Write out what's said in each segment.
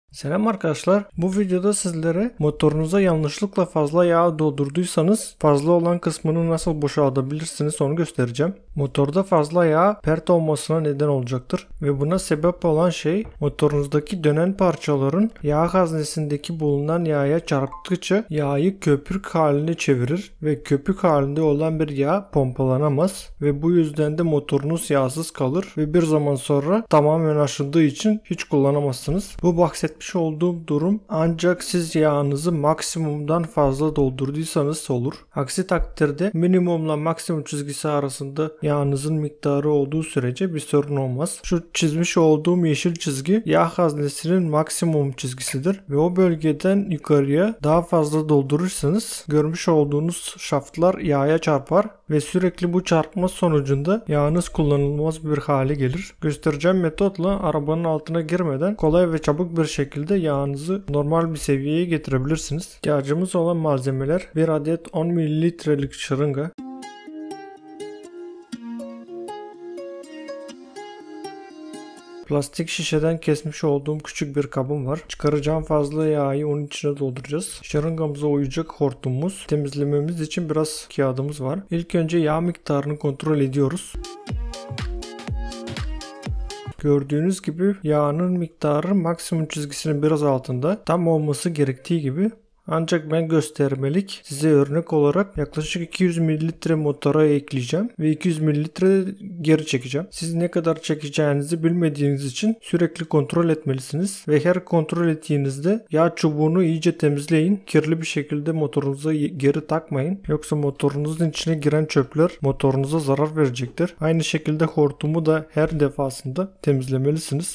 Selam arkadaşlar. Bu videoda sizlere motorunuza yanlışlıkla fazla yağ doldurduysanız fazla olan kısmını nasıl boşaltabilirsiniz onu göstereceğim. Motorda fazla yağ pert olmasına neden olacaktır ve buna sebep olan şey motorunuzdaki dönen parçaların yağ haznesindeki bulunan yağa çarptıkça yağı köpük haline çevirir ve köpük halinde olan bir yağ pompalanamaz ve bu yüzden de motorunuz yağsız kalır ve bir zaman sonra tamamen aşındığı için hiç kullanamazsınız. Bu bahsetmiş olduğum durum ancak siz yağınızı maksimumdan fazla doldurduysanız olur. Aksi takdirde minimumla maksimum çizgisi arasında yağınızın miktarı olduğu sürece bir sorun olmaz. Şu çizmiş olduğum yeşil çizgi yağ haznesinin maksimum çizgisidir ve o bölgeden yukarıya daha fazla doldurursanız görmüş olduğunuz şaftlar yağa çarpar ve sürekli bu çarpma sonucunda yağınız kullanılmaz bir hale gelir. Göstereceğim metotla arabanın altına girmeden kolay ve çabuk bir şekilde yağınızı normal bir seviyeye getirebilirsiniz. İhtiyacımız olan malzemeler: bir adet 10 mililitrelik şırınga, plastik şişeden kesmiş olduğum küçük bir kabım var. Çıkaracağım fazla yağı onun içine dolduracağız. Şırıngamıza uyacak hortumumuz, temizlememiz için biraz kağıdımız var. İlk önce yağ miktarını kontrol ediyoruz. Gördüğünüz gibi yağının miktarı maksimum çizgisinin biraz altında, tam olması gerektiği gibi. Ancak ben göstermelik size örnek olarak yaklaşık 200 mililitre motora ekleyeceğim ve 200 mililitre geri çekeceğim. Siz ne kadar çekeceğinizi bilmediğiniz için sürekli kontrol etmelisiniz ve her kontrol ettiğinizde yağ çubuğunu iyice temizleyin. Kirli bir şekilde motorunuza geri takmayın. Yoksa motorunuzun içine giren çöpler motorunuza zarar verecektir. Aynı şekilde hortumu da her defasında temizlemelisiniz.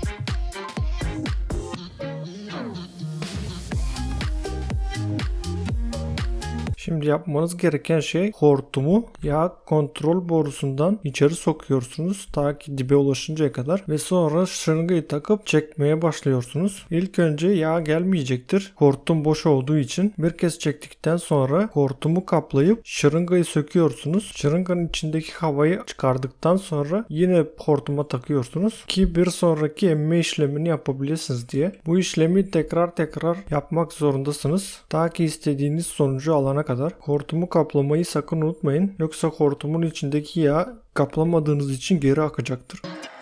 Şimdi yapmanız gereken şey hortumu yağ kontrol borusundan içeri sokuyorsunuz ta ki dibe ulaşıncaya kadar ve sonra şırıngayı takıp çekmeye başlıyorsunuz. İlk önce yağ gelmeyecektir. Hortum boş olduğu için bir kez çektikten sonra hortumu kaplayıp şırıngayı söküyorsunuz. Şırınganın içindeki havayı çıkardıktan sonra yine hortuma takıyorsunuz ki bir sonraki emme işlemini yapabilirsiniz diye. Bu işlemi tekrar yapmak zorundasınız ta ki istediğiniz sonucu alana kadar. Hortumu kaplamayı sakın unutmayın. Yoksa hortumun içindeki yağ kaplamadığınız için geri akacaktır.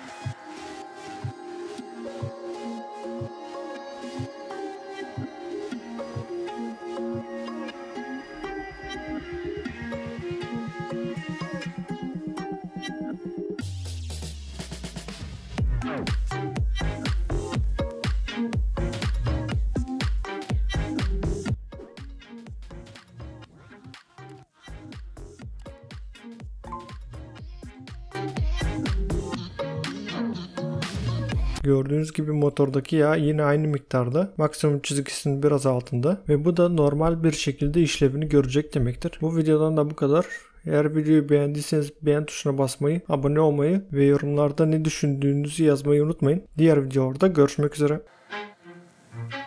Gördüğünüz gibi motordaki yağ yine aynı miktarda, maksimum çizgisinin biraz altında ve bu da normal bir şekilde işlevini görecek demektir. Bu videodan da bu kadar. Eğer videoyu beğendiyseniz beğen tuşuna basmayı, abone olmayı ve yorumlarda ne düşündüğünüzü yazmayı unutmayın. Diğer videolarda görüşmek üzere.